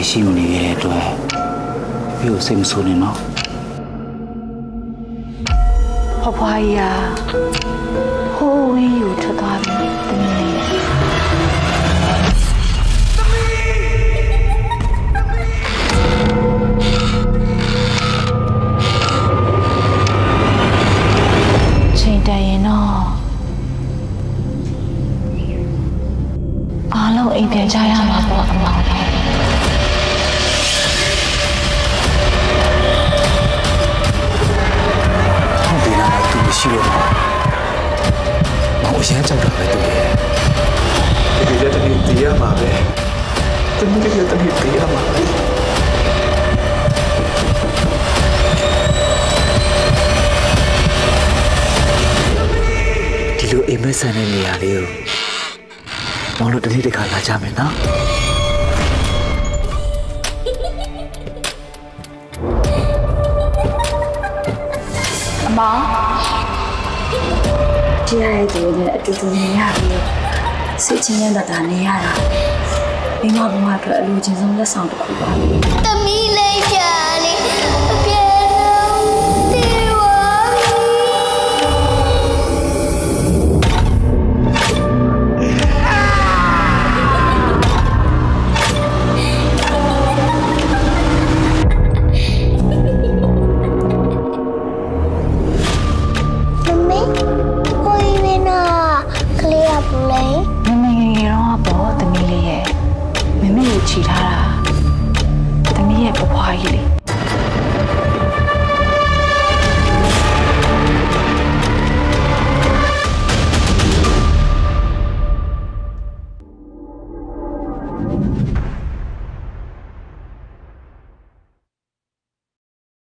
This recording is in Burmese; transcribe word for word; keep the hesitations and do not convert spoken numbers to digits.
ရှိမနေရတဲ့အတွက်ပြီးကိုစိတ်မဆိုးနေနော်ဖွားဖွားကြီးကဟိုးဝင်းယူထွက်သွားပြီတမီးလေးချိန်တန်ရင်တော့အားလုံးအိမ်ပြန်ကြရမှာပေါ့အမောင်လေးရှိရမှာမဟုတ်ရမ်းကြောက်တာပဲတူရဲ့ဒီကနေ့တည်းတရားမှာပဲတမီးကတည်းတရားမှာပဲဒီလိုအိမ်မက်ဆန်တဲ့နေရာလေးကိုမောင်တို့တနေ့တစ်ခါလာကြမယ်နော်အမောင်ဒီရတဲ့သူတွေအတူတူနေရပြီးစိတ်ချင်းရတာနေရတာမိမဘဝအတွက်အလိုချင်ဆုံးလက်ဆောင်တစ်ခုပါတမီးလေးကြာလေးအပြေလုံးတေဝါချီထားတာသမီးရဲ့ဖွားဖွားကြီးလေ